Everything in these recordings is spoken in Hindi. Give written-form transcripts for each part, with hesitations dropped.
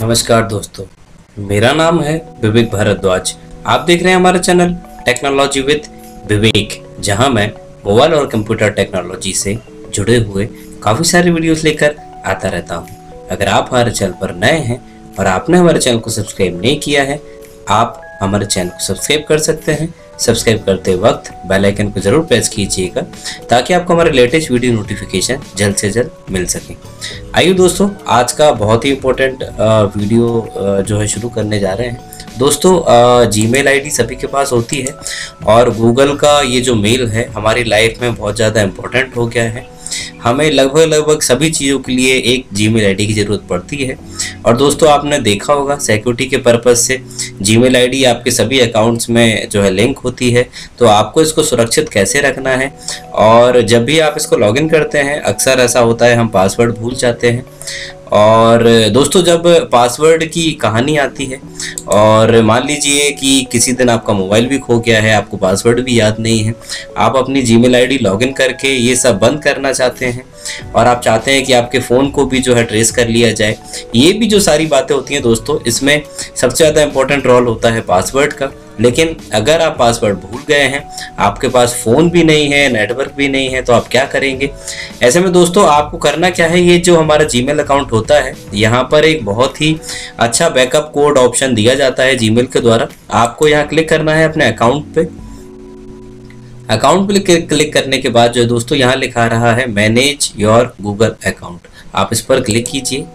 नमस्कार दोस्तों, मेरा नाम है विवेक भारद्वाज। आप देख रहे हैं हमारा चैनल टेक्नोलॉजी विद विवेक, जहां मैं मोबाइल और कंप्यूटर टेक्नोलॉजी से जुड़े हुए काफ़ी सारे वीडियोस लेकर आता रहता हूं। अगर आप हमारे चैनल पर नए हैं और आपने हमारे चैनल को सब्सक्राइब नहीं किया है, आप हमारे चैनल को सब्सक्राइब कर सकते हैं। सब्सक्राइब करते वक्त बेल आइकन को ज़रूर प्रेस कीजिएगा ताकि आपको हमारे लेटेस्ट वीडियो नोटिफिकेशन जल्द से जल्द मिल सके। आइए दोस्तों, आज का बहुत ही इम्पोर्टेंट वीडियो जो है शुरू करने जा रहे हैं। दोस्तों, जीमेल आईडी सभी के पास होती है और गूगल का ये जो मेल है हमारी लाइफ में बहुत ज़्यादा इम्पोर्टेंट हो गया है। हमें लगभग सभी चीज़ों के लिए एक जीमेल आईडी की ज़रूरत पड़ती है। और दोस्तों, आपने देखा होगा सिक्योरिटी के पर्पज़ से जीमेल आईडी आपके सभी अकाउंट्स में जो है लिंक होती है। तो आपको इसको सुरक्षित कैसे रखना है, और जब भी आप इसको लॉगिन करते हैं अक्सर ऐसा होता है हम पासवर्ड भूल जाते हैं। और दोस्तों, जब पासवर्ड की कहानी आती है और मान लीजिए कि किसी दिन आपका मोबाइल भी खो गया है, आपको पासवर्ड भी याद नहीं है, आप अपनी जीमेल आईडी लॉगिन करके ये सब बंद करना चाहते हैं और आप चाहते हैं कि आपके फ़ोन को भी जो है ट्रेस कर लिया जाए, ये भी जो सारी बातें होती हैं दोस्तों, इसमें सबसे ज़्यादा इम्पोर्टेंट रोल होता है पासवर्ड का। लेकिन अगर आप पासवर्ड भूल गए हैं, आपके पास फ़ोन भी नहीं है, नेटवर्क भी नहीं है, तो आप क्या करेंगे? ऐसे में दोस्तों आपको करना क्या है, ये जो हमारा जीमेल अकाउंट होता है यहाँ पर एक बहुत ही अच्छा बैकअप कोड ऑप्शन दिया जाता है जीमेल के द्वारा। आपको यहाँ क्लिक करना है अपने अकाउंट पे। अकाउंट पे क्लिक करने के बाद जो है दोस्तों यहाँ लिखा रहा है मैनेज योर गूगल अकाउंट, आप इस पर क्लिक कीजिए।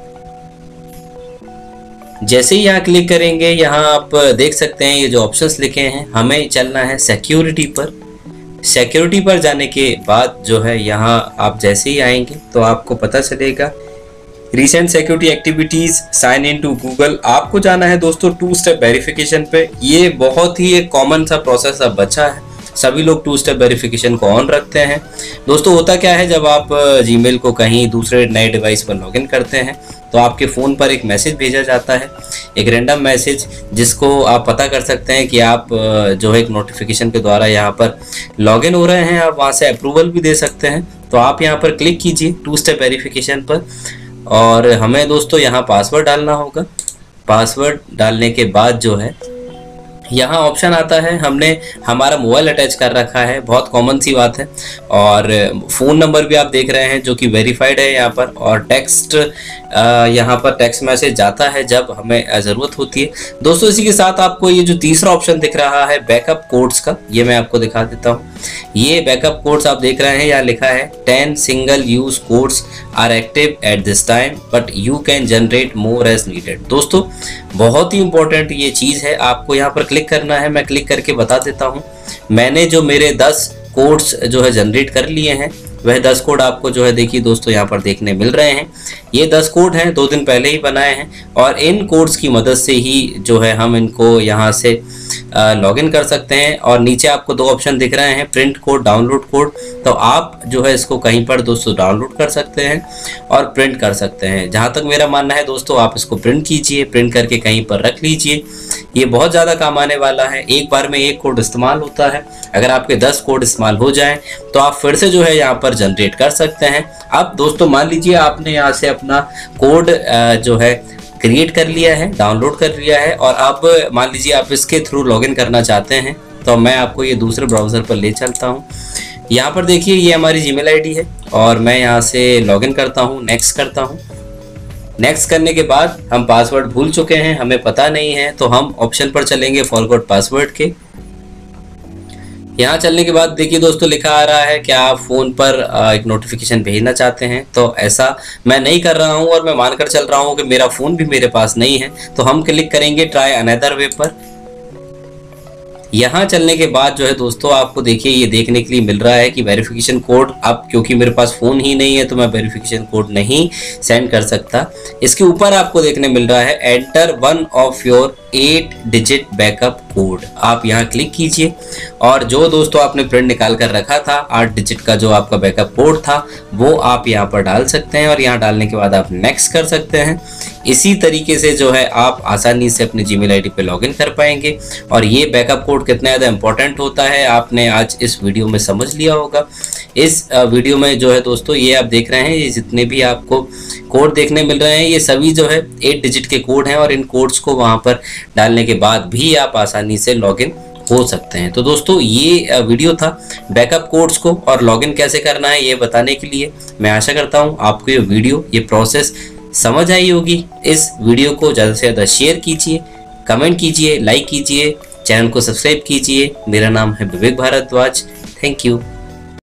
जैसे ही यहाँ क्लिक करेंगे, यहाँ आप देख सकते हैं ये जो ऑप्शंस लिखे हैं, हमें चलना है सिक्योरिटी पर। सिक्योरिटी पर जाने के बाद जो है यहाँ आप जैसे ही आएंगे तो आपको पता चलेगा recent security activities sign in to Google. आपको जाना है दोस्तों 2 स्टेप वेरिफिकेशन पे। ये बहुत ही एक कॉमन सा प्रोसेस अब बचा है, सभी लोग 2 स्टेप वेरिफिकेशन को ऑन रखते हैं। दोस्तों, होता क्या है, जब आप जीमेल को कहीं दूसरे नए डिवाइस पर लॉगिन करते हैं तो आपके फ़ोन पर एक मैसेज भेजा जाता है, एक रैंडम मैसेज, जिसको आप पता कर सकते हैं कि आप जो है एक नोटिफिकेशन के द्वारा यहाँ पर लॉगिन हो रहे हैं। आप वहाँ से अप्रूवल भी दे सकते हैं। तो आप यहाँ पर क्लिक कीजिए 2 स्टेप वेरिफिकेशन पर, और हमें दोस्तों यहाँ पासवर्ड डालना होगा। पासवर्ड डालने के बाद जो है यहाँ ऑप्शन आता है, हमने हमारा मोबाइल अटैच कर रखा है, बहुत कॉमन सी बात है, और फ़ोन नंबर भी आप देख रहे हैं जो कि वेरीफाइड है यहाँ पर, और टेक्स्ट यहाँ पर टेक्स्ट मैसेज जाता है जब हमें ज़रूरत होती है। दोस्तों, इसी के साथ आपको ये जो तीसरा ऑप्शन दिख रहा है बैकअप कोड्स का, ये मैं आपको दिखा देता हूँ। ये बैकअप कोड्स आप देख रहे हैं, यहाँ लिखा है 10 single use codes are active at this time but you can generate more as needed. दोस्तों, बहुत ही इंपॉर्टेंट ये चीज़ है, आपको यहाँ पर क्लिक करना है। मैं क्लिक करके बता देता हूँ। मैंने जो मेरे 10 कोड्स जो है जनरेट कर लिए हैं, वह 10 कोड आपको जो है देखिए दोस्तों यहाँ पर देखने मिल रहे हैं। ये 10 कोड हैं, 2 दिन पहले ही बनाए हैं, और इन कोड्स की मदद से ही जो है हम इनको यहाँ से लॉगिन कर सकते हैं। और नीचे आपको 2 ऑप्शन दिख रहे हैं, प्रिंट कोड, डाउनलोड कोड। तो आप जो है इसको कहीं पर दोस्तों डाउनलोड कर सकते हैं और प्रिंट कर सकते हैं। जहाँ तक मेरा मानना है दोस्तों, आप इसको प्रिंट कीजिए, प्रिंट करके कहीं पर रख लीजिए। ये बहुत ज़्यादा काम आने वाला है। एक बार में 1 कोड इस्तेमाल होता है, अगर आपके 10 कोड इस्तेमाल हो जाएं तो आप फिर से जो है यहाँ पर जनरेट कर सकते हैं। अब दोस्तों मान लीजिए आपने यहाँ से अपना कोड जो है क्रिएट कर लिया है, डाउनलोड कर लिया है, और अब मान लीजिए आप इसके थ्रू लॉगिन करना चाहते हैं। तो मैं आपको ये दूसरे ब्राउज़र पर ले चलता हूँ। यहाँ पर देखिए ये हमारी जीमेल आईडी है और मैं यहाँ से लॉगिन करता हूँ, नेक्स्ट करता हूँ। नेक्स्ट करने के बाद हम पासवर्ड भूल चुके हैं, हमें पता नहीं है, तो हम ऑप्शन पर चलेंगे फॉरगॉट पासवर्ड के। यहाँ चलने के बाद देखिए दोस्तों लिखा आ रहा है कि आप फ़ोन पर एक नोटिफिकेशन भेजना चाहते हैं। तो ऐसा मैं नहीं कर रहा हूँ और मैं मानकर चल रहा हूँ कि मेरा फ़ोन भी मेरे पास नहीं है। तो हम क्लिक करेंगे ट्राई अनदर वे पर। यहाँ चलने के बाद जो है दोस्तों आपको देखिए ये देखने के लिए मिल रहा है कि वेरिफिकेशन कोड, अब क्योंकि मेरे पास फ़ोन ही नहीं है तो मैं वेरिफिकेशन कोड नहीं सेंड कर सकता। इसके ऊपर आपको देखने मिल रहा है enter 1 of your 8 digit backup code. आप यहाँ क्लिक कीजिए और जो दोस्तों आपने प्रिंट निकाल कर रखा था 8 डिजिट का जो आपका बैकअप कोड था वो आप यहाँ पर डाल सकते हैं, और यहाँ डालने के बाद आप नेक्स्ट कर सकते हैं। इसी तरीके से जो है आप आसानी से अपनी जीमेल आईडी पे लॉगिन कर पाएंगे। और ये बैकअप कोड कितना ज़्यादा इंपॉर्टेंट होता है आपने आज इस वीडियो में समझ लिया होगा। इस वीडियो में जो है दोस्तों ये आप देख रहे हैं, ये जितने भी आपको कोड देखने मिल रहे हैं ये सभी जो है 8 डिजिट के कोड हैं और इन कोड्स को वहां पर डालने के बाद भी आप आसानी से लॉगिन हो सकते हैं। तो दोस्तों ये वीडियो था बैकअप कोड्स को और लॉगिन कैसे करना है ये बताने के लिए। मैं आशा करता हूँ आपको ये वीडियो, ये प्रोसेस समझ आई होगी। इस वीडियो को ज़्यादा से ज़्यादा शेयर कीजिए, कमेंट कीजिए, लाइक कीजिए, चैनल को सब्सक्राइब कीजिए। मेरा नाम है विवेक भारद्वाज। Thank you.